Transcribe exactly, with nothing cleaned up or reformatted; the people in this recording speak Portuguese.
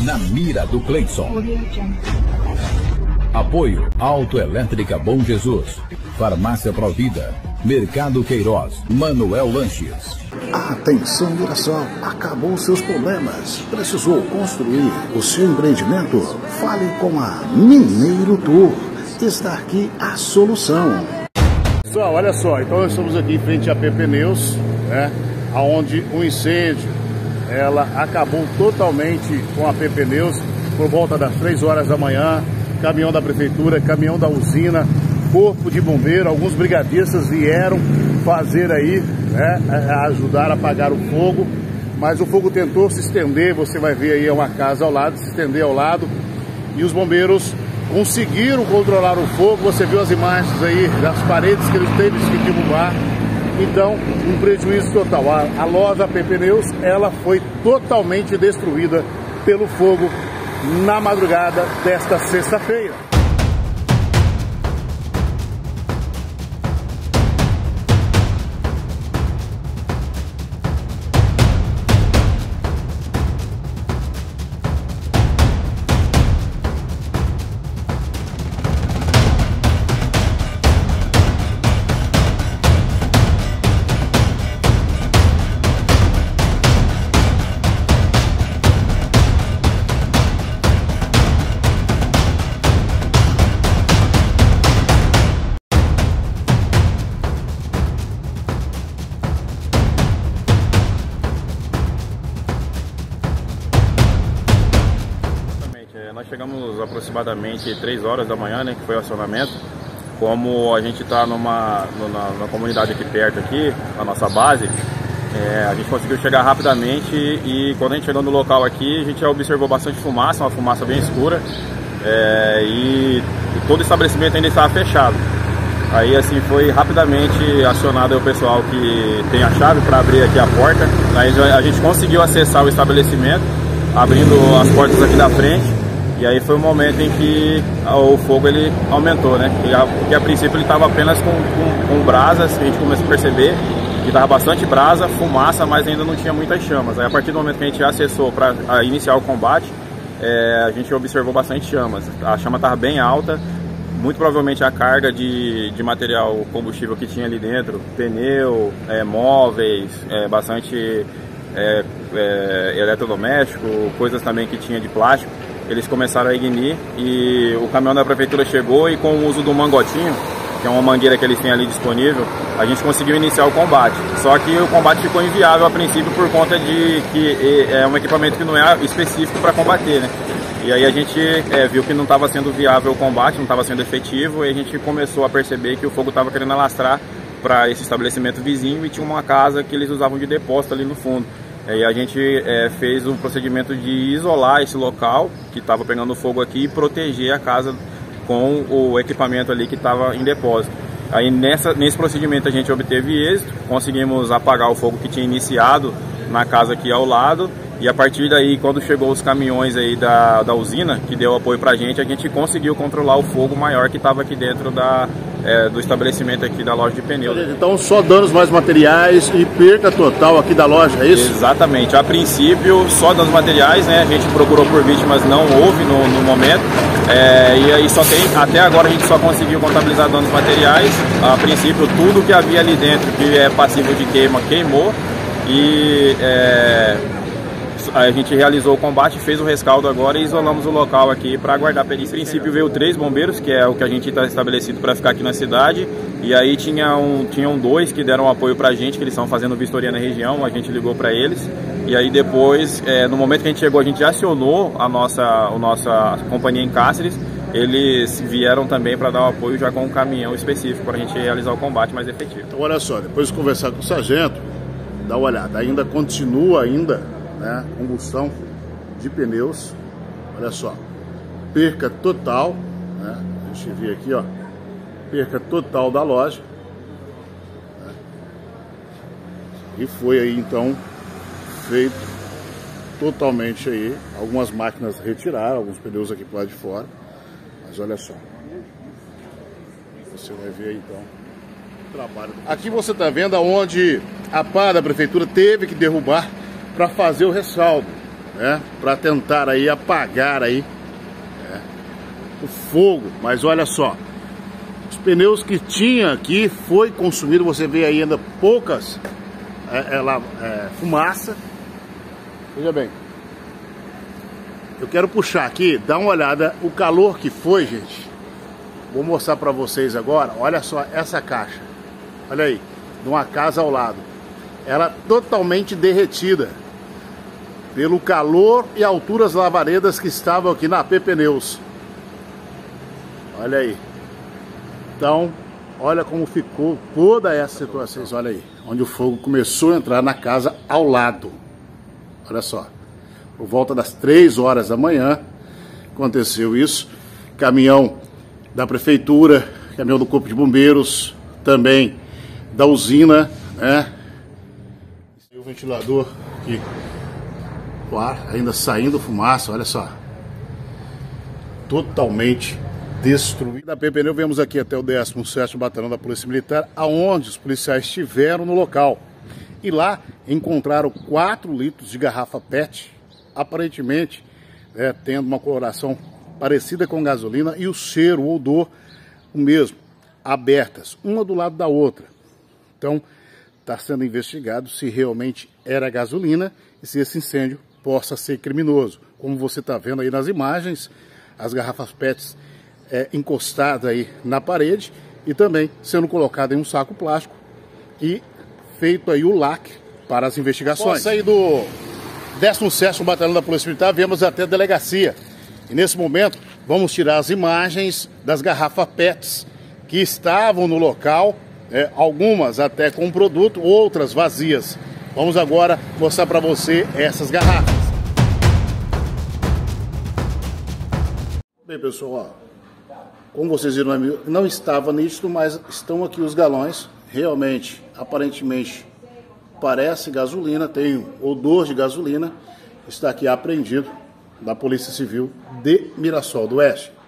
na mira do Cleison. Apoio Autoelétrica Bom Jesus, Farmácia Provida, Mercado Queiroz, Manuel Lanches. Atenção, Mirassol, acabou seus problemas. Precisou construir o seu empreendimento? Fale com a Mineiro Tour. Está aqui a solução. Pessoal, olha só, então nós estamos aqui em frente a P Pneus, né, onde o incêndio, ela acabou totalmente com a P Pneus por volta das três horas da manhã. Caminhão da prefeitura, caminhão da usina, corpo de bombeiro, alguns brigadistas vieram fazer aí, né, ajudar a apagar o fogo, mas o fogo tentou se estender. Você vai ver aí uma casa ao lado, se estender ao lado, e os bombeiros conseguiram controlar o fogo. Você viu as imagens aí das paredes que eles teve que derrubar. Então, um prejuízo total. A, a loja P Pneus, ela foi totalmente destruída pelo fogo na madrugada desta sexta-feira. Nós chegamos aproximadamente três horas da manhã, né, que foi o acionamento. Como a gente está numa, numa, numa comunidade aqui perto, aqui, a nossa base, é, a gente conseguiu chegar rapidamente e quando a gente chegou no local aqui, a gente já observou bastante fumaça, uma fumaça bem escura, é, e todo o estabelecimento ainda estava fechado. Aí assim foi rapidamente acionado o pessoal que tem a chave para abrir aqui a porta. Aí a gente conseguiu acessar o estabelecimento, abrindo as portas aqui da frente. E aí foi o momento em que o fogo ele aumentou, né? Porque a princípio ele estava apenas com, com, com brasas, a gente começou a perceber que estava bastante brasa, fumaça, mas ainda não tinha muitas chamas. Aí a partir do momento que a gente acessou para iniciar o combate, é, a gente observou bastante chamas. A chama estava bem alta, muito provavelmente a carga de, de material combustível que tinha ali dentro, pneu, é, móveis, é, bastante é, é, eletrodoméstico, coisas também que tinha de plástico. Eles começaram a ignir e o caminhão da prefeitura chegou e com o uso do mangotinho, que é uma mangueira que eles têm ali disponível, a gente conseguiu iniciar o combate. Só que o combate ficou inviável a princípio por conta de que é um equipamento que não é específico para combater, né? E aí a gente é, viu que não estava sendo viável o combate, não estava sendo efetivo, e a gente começou a perceber que o fogo estava querendo alastrar para esse estabelecimento vizinho e tinha uma casa que eles usavam de depósito ali no fundo. E a gente é, fez o procedimento de isolar esse local que estava pegando fogo aqui e proteger a casa com o equipamento ali que estava em depósito. Aí nessa, nesse procedimento a gente obteve êxito, conseguimos apagar o fogo que tinha iniciado na casa aqui ao lado. E a partir daí, quando chegou os caminhões aí da, da usina, que deu apoio pra gente, a gente conseguiu controlar o fogo maior que estava aqui dentro da, é, do estabelecimento aqui da loja de pneus. Então só danos mais materiais e perca total aqui da loja, é isso? Exatamente. A princípio, só danos materiais, né? A gente procurou por vítimas, não houve no, no momento. É, e aí só tem, até agora a gente só conseguiu contabilizar danos materiais. A princípio, tudo que havia ali dentro que é passível de queima, queimou. E... É, a gente realizou o combate, fez o rescaldo agora e isolamos o local aqui para aguardar a perícia. No princípio veio três bombeiros, que é o que a gente está estabelecido para ficar aqui na cidade, e aí tinha um, tinham dois que deram apoio para a gente, que eles estão fazendo vistoria na região, a gente ligou para eles, e aí depois, é, no momento que a gente chegou, a gente acionou a nossa, a nossa companhia em Cáceres, eles vieram também para dar o apoio já com um caminhão específico para a gente realizar o combate mais efetivo. Então olha só, depois de conversar com o sargento, dá uma olhada, ainda continua ainda, né, combustão de pneus, olha só, perca total, né, a gente vê aqui, ó, perca total da loja, né, e foi aí então feito totalmente aí, algumas máquinas retiraram, alguns pneus aqui pro lado de fora, mas olha só, você vai ver aí então o trabalho. Aqui você está vendo aonde a pá da prefeitura teve que derrubar para fazer o ressaldo. né, para tentar aí apagar aí, né, o fogo. Mas olha só, os pneus que tinha aqui foi consumido. Você vê aí ainda poucas é, ela, é, fumaça. Veja bem, eu quero puxar aqui, dá uma olhada o calor que foi, gente. Vou mostrar para vocês agora. Olha só essa caixa, olha aí, de uma casa ao lado, ela totalmente derretida pelo calor e alturas lavaredas que estavam aqui na A P Pneus. Olha aí. Então, olha como ficou toda essa situação. Olha aí, onde o fogo começou a entrar na casa ao lado. Olha só, por volta das três horas da manhã aconteceu isso. Caminhão da prefeitura, caminhão do Corpo de Bombeiros, também da usina, né? E o ventilador aqui, o ar ainda saindo fumaça, olha só. Totalmente destruído. Da A P Pneu, viemos aqui até o décimo sétimo Batalhão da Polícia Militar, aonde os policiais estiveram no local. E lá encontraram quatro litros de garrafa P E T, aparentemente é, tendo uma coloração parecida com gasolina e o cheiro, o odor, o mesmo, abertas, uma do lado da outra. Então, está sendo investigado se realmente era gasolina e se esse incêndio possa ser criminoso. Como você está vendo aí nas imagens, as garrafas P E Ts é, encostadas aí na parede e também sendo colocada em um saco plástico e feito aí o lacre para as investigações. Após sair do décimo sétimo Batalhão da Polícia Militar, viemos até a delegacia. E nesse momento vamos tirar as imagens das garrafas P E Ts que estavam no local, é, algumas até com produto, outras vazias. Vamos agora mostrar para você essas garrafas. Bem, pessoal, ó, como vocês viram, não estava nítido, mas estão aqui os galões. Realmente, aparentemente, parece gasolina, tem odor de gasolina. Está aqui apreendido da Polícia Civil de Mirassol do Oeste.